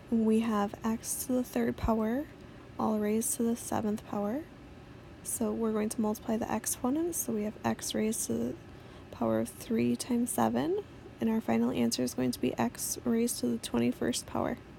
we have x to the third power all raised to the seventh power. So we're going to multiply the exponents. So we have x raised to the power of 3 times 7. And our final answer is going to be x raised to the 21st power.